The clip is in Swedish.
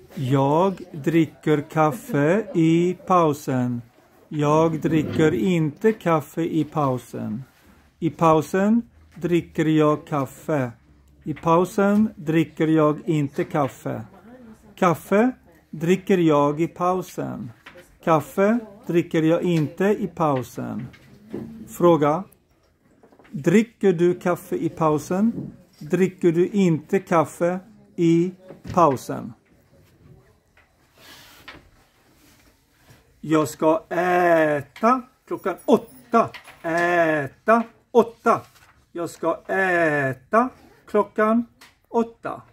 Jag dricker kaffe i pausen. Jag dricker inte kaffe i pausen. I pausen dricker jag kaffe. I pausen dricker jag inte kaffe. Kaffe dricker jag i pausen. Kaffe dricker jag inte i pausen. Fråga. Dricker du kaffe i pausen? Dricker du inte kaffe i pausen? Jag ska äta klockan 8. Äta 8. Jag ska äta klockan 8.